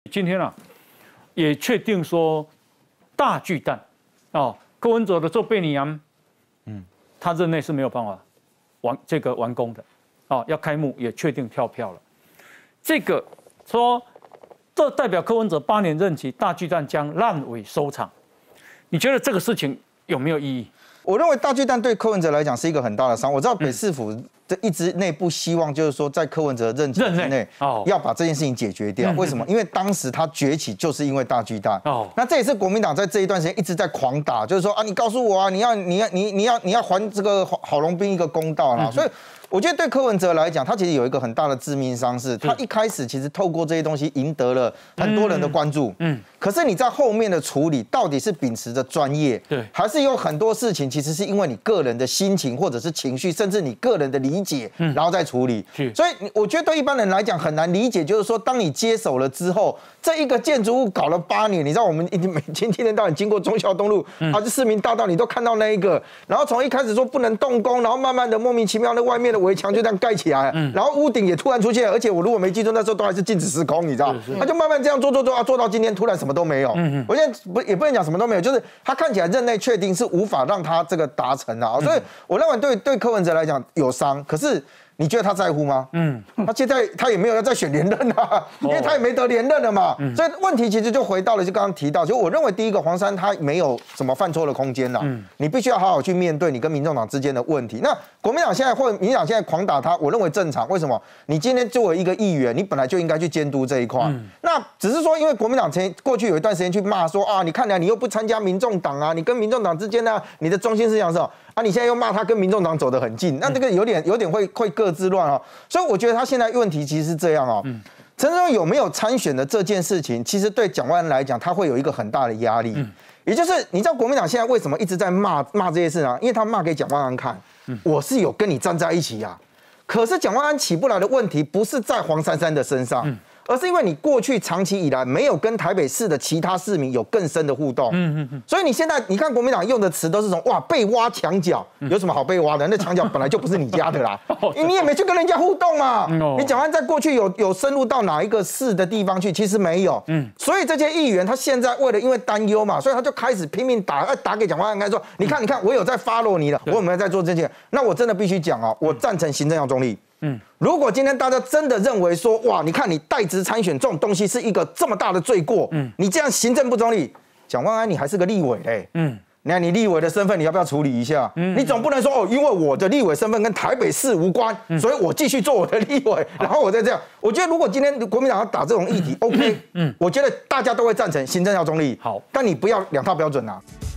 今天啊，也确定说大巨蛋哦，柯文哲的做贝尼扬，他任内是没有办法完工的，哦，要开幕也确定跳票了。这个说，这代表柯文哲8年任期，大巨蛋将烂尾收场。你觉得这个事情有没有意义？ 我认为大巨蛋对柯文哲来讲是一个很大的伤。我知道北市府一直内部希望就是说，在柯文哲任期之内要把这件事情解决掉。为什么？因为当时他崛起就是因为大巨蛋。那这也是国民党在这一段时间一直在狂打，就是说啊，你告诉我啊，你要还这个郝龙斌一个公道啦。所以我觉得对柯文哲来讲，他其实有一个很大的致命伤，是他一开始其实透过这些东西赢得了很多人的关注。可是你在后面的处理，到底是秉持着专业，还是有很多事情其实是因为你个人的心情或者是情绪，甚至你个人的理解，然后再处理。所以我觉得对一般人来讲很难理解，就是说当你接手了之后，这一个建筑物搞了8年，你知道我们每天天到晚经过忠孝东路，还是市民大道，你都看到那一个，然后从一开始说不能动工，然后慢慢的莫名其妙的外面的围墙就这样盖起来，然后屋顶也突然出现，而且我如果没记错，那时候都还是禁止施工，你知道，他就慢慢这样做到今天突然什么都没有。我现在也不能讲什么都没有，就是他看起来任内确定是无法让他这个达成啊，所以我认为对柯文哲来讲有伤，可是你觉得他在乎吗？他现在他也没有要再选连任啊，因为他也没得连任了嘛，所以问题其实就回到了就刚刚提到，就我认为第一个黄珊他没有什么犯错的空间啦，你必须要好好去面对你跟民众党之间的问题。那国民党现在或民进党现在狂打他，我认为正常。为什么？你今天作为一个议员，你本来就应该去监督这一块。那只是说，因为国民党过去有一段时间去骂说啊，你看来你又不参加民众党啊，你跟民众党之间呢，你的中心思想是什么？啊，你现在又骂他跟民众党走得很近，那这个有点会各自乱啊。所以我觉得他现在问题其实是这样哦。陈时中有没有参选的这件事情，其实对蒋万安来讲，他会有一个很大的压力。也就是你知道国民党现在为什么一直在骂这些事呢？因为他骂给蒋万安看，我是有跟你站在一起啊。可是蒋万安起不来的问题，不是在黄珊珊的身上。而是因为你过去长期以来没有跟台北市的其他市民有更深的互动，所以你现在你看国民党用的词都是从哇被挖墙角，有什么好被挖的？那墙角本来就不是你家的啦，你也没去跟人家互动嘛。你蒋万安在过去有深入到哪一个市的地方去？其实没有，所以这些议员他现在为了因为担忧嘛，所以他就开始拼命打给蒋万安，开始说你看我有在 follow 你了，我有没有在做这些？那我真的必须讲哦，我赞成行政要中立。如果今天大家真的认为说，哇，你看你代职参选这种东西是一个这么大的罪过，你这样行政不中立，蒋万安你还是个立委嘞，那你立委的身份你要不要处理一下？你总不能说哦，因为我的立委身份跟台北市无关，所以我继续做我的立委，然后我再这样。我觉得如果今天国民党要打这种议题，OK，我觉得大家都会赞成行政要中立，好，但你不要两套标准啊。